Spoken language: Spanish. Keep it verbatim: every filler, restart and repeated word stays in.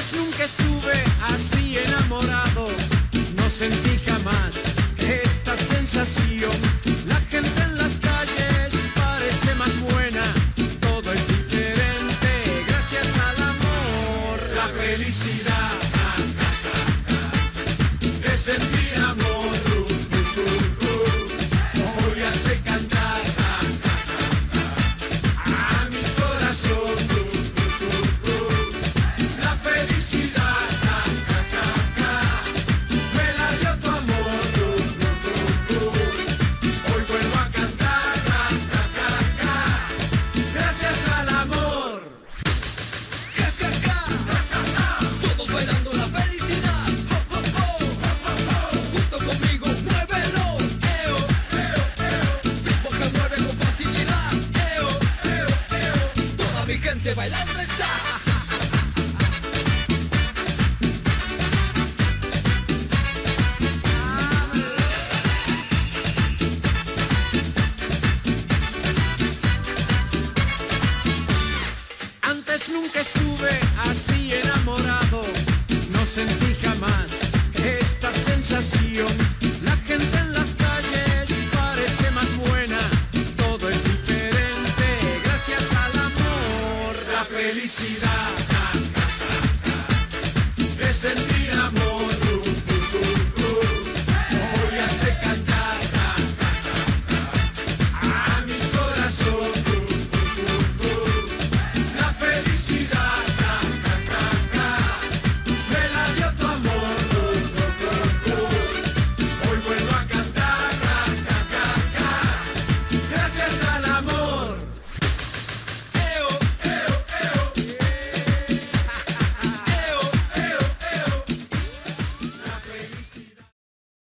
Nunca estuve así enamorado, no sentí jamás esta sensación. La gente en las calles parece más buena, todo es diferente gracias al amor. La felicidad de sentir amor, hoy hace cantar a mi corazón. Bailando está. Antes nunca estuve así enamorado, no sentí jamás esta sensación. La gente en las calles parece más buena, todo es diferente gracias al amor. La felicidad